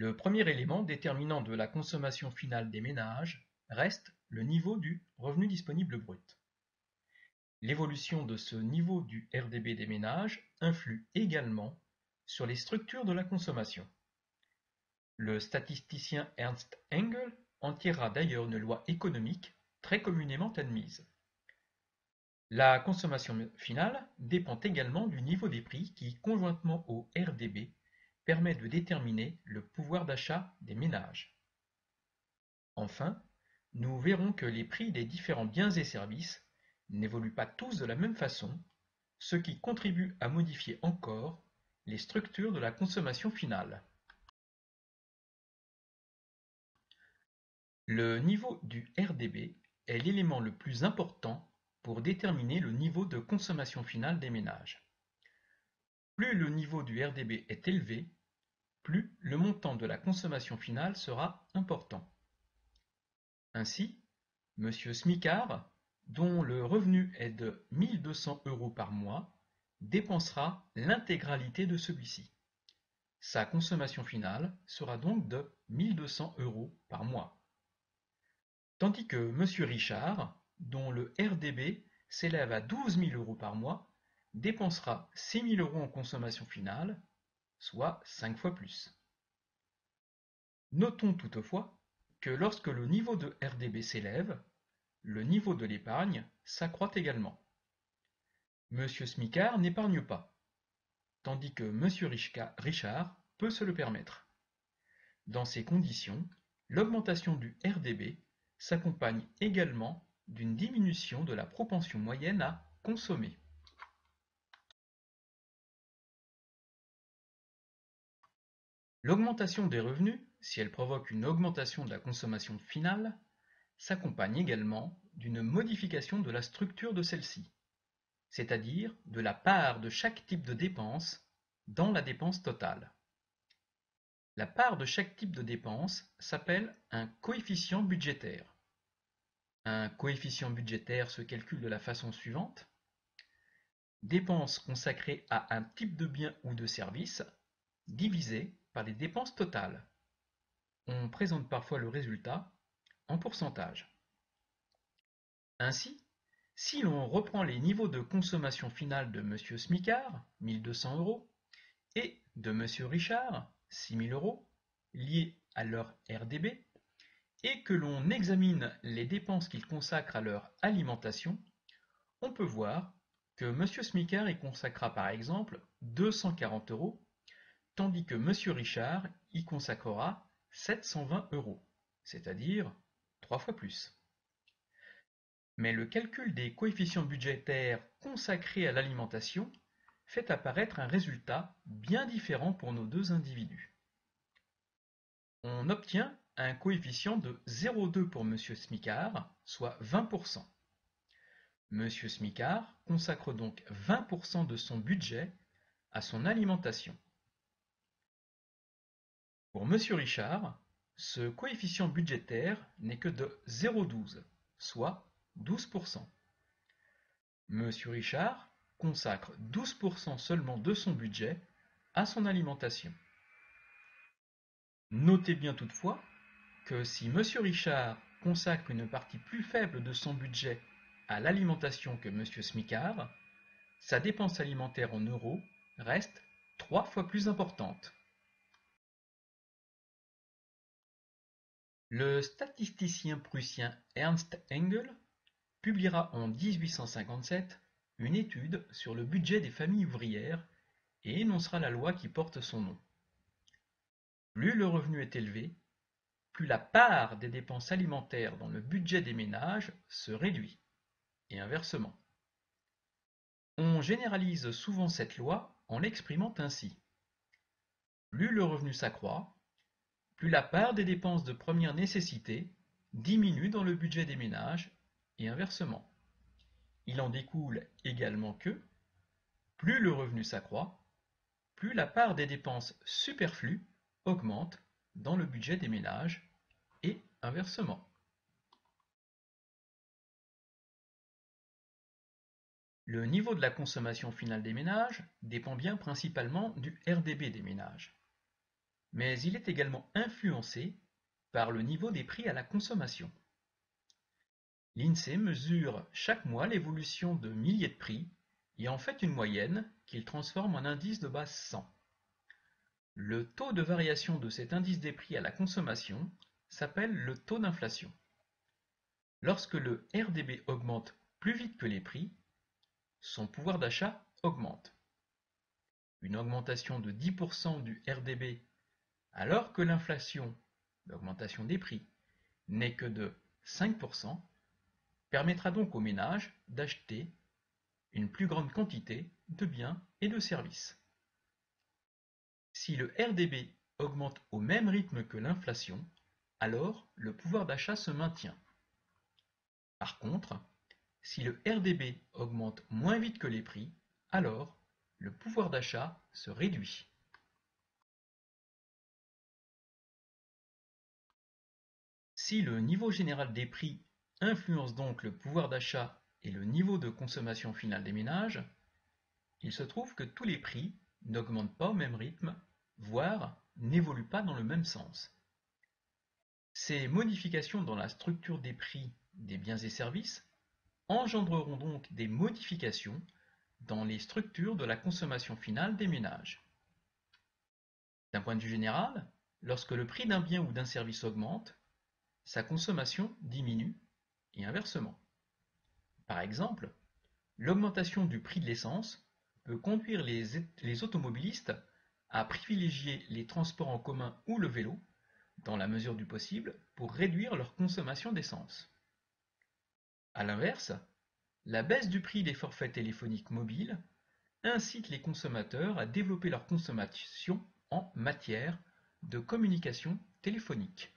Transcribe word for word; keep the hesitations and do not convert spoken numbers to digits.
Le premier élément déterminant de la consommation finale des ménages reste le niveau du revenu disponible brut. L'évolution de ce niveau du R D B des ménages influe également sur les structures de la consommation. Le statisticien Ernst Engel en tirera d'ailleurs une loi économique très communément admise. La consommation finale dépend également du niveau des prix qui, conjointement au R D B, permet de déterminer le pouvoir d'achat des ménages. Enfin, nous verrons que les prix des différents biens et services n'évoluent pas tous de la même façon, ce qui contribue à modifier encore les structures de la consommation finale. Le niveau du R D B est l'élément le plus important pour déterminer le niveau de consommation finale des ménages. Plus le niveau du R D B est élevé, plus le montant de la consommation finale sera important. Ainsi, M. Smicard, dont le revenu est de mille deux cents euros par mois, dépensera l'intégralité de celui-ci. Sa consommation finale sera donc de mille deux cents euros par mois. Tandis que M. Richard, dont le R D B s'élève à douze mille euros par mois, dépensera six mille euros en consommation finale, soit cinq fois plus. Notons toutefois que lorsque le niveau de R D B s'élève, le niveau de l'épargne s'accroît également. M. Smicard n'épargne pas, tandis que M. Richard peut se le permettre. Dans ces conditions, l'augmentation du R D B s'accompagne également d'une diminution de la propension moyenne à consommer. L'augmentation des revenus, si elle provoque une augmentation de la consommation finale, s'accompagne également d'une modification de la structure de celle-ci, c'est-à-dire de la part de chaque type de dépense dans la dépense totale. La part de chaque type de dépense s'appelle un coefficient budgétaire. Un coefficient budgétaire se calcule de la façon suivante. Dépenses consacrées à un type de bien ou de service divisé par les dépenses totales. On présente parfois le résultat en pourcentage. Ainsi, si l'on reprend les niveaux de consommation finale de M. Smicard, mille deux cents euros, et de M. Richard, six mille euros, liés à leur R D B, et que l'on examine les dépenses qu'ils consacrent à leur alimentation, on peut voir que M. Smicard y consacrera par exemple deux cent quarante euros, tandis que M. Richard y consacrera sept cent vingt euros, c'est-à-dire trois fois plus. Mais le calcul des coefficients budgétaires consacrés à l'alimentation fait apparaître un résultat bien différent pour nos deux individus. On obtient un coefficient de zéro virgule deux pour M. Smicard, soit vingt pour cent. M. Smicard consacre donc vingt pour cent de son budget à son alimentation. Pour M. Richard, ce coefficient budgétaire n'est que de zéro virgule douze, soit douze pour cent. M. Richard consacre douze pour cent seulement de son budget à son alimentation. Notez bien toutefois que si M. Richard consacre une partie plus faible de son budget à l'alimentation que M. Smicard, sa dépense alimentaire en euros reste trois fois plus importante. Le statisticien prussien Ernst Engel publiera en mille huit cent cinquante-sept une étude sur le budget des familles ouvrières et énoncera la loi qui porte son nom. Plus le revenu est élevé, plus la part des dépenses alimentaires dans le budget des ménages se réduit, et inversement. On généralise souvent cette loi en l'exprimant ainsi. Plus le revenu s'accroît, plus la part des dépenses de première nécessité diminue dans le budget des ménages, et inversement. Il en découle également que, plus le revenu s'accroît, plus la part des dépenses superflues augmente dans le budget des ménages, et inversement. Le niveau de la consommation finale des ménages dépend bien principalement du R D B des ménages. mais il est également influencé par le niveau des prix à la consommation. L'INSEE mesure chaque mois l'évolution de milliers de prix et en fait une moyenne qu'il transforme en indice de base cent. Le taux de variation de cet indice des prix à la consommation s'appelle le taux d'inflation. Lorsque le R D B augmente plus vite que les prix, son pouvoir d'achat augmente. Une augmentation de dix pour cent du R D B alors que l'inflation, l'augmentation des prix, n'est que de cinq pour cent, permettra donc aux ménages d'acheter une plus grande quantité de biens et de services. Si le R D B augmente au même rythme que l'inflation, alors le pouvoir d'achat se maintient. Par contre, si le R D B augmente moins vite que les prix, alors le pouvoir d'achat se réduit. Si le niveau général des prix influence donc le pouvoir d'achat et le niveau de consommation finale des ménages, il se trouve que tous les prix n'augmentent pas au même rythme, voire n'évoluent pas dans le même sens. Ces modifications dans la structure des prix des biens et services engendreront donc des modifications dans les structures de la consommation finale des ménages. D'un point de vue général, lorsque le prix d'un bien ou d'un service augmente, sa consommation diminue et inversement. Par exemple, l'augmentation du prix de l'essence peut conduire les, les automobilistes à privilégier les transports en commun ou le vélo, dans la mesure du possible, pour réduire leur consommation d'essence. A l'inverse, la baisse du prix des forfaits téléphoniques mobiles incite les consommateurs à développer leur consommation en matière de communication téléphonique.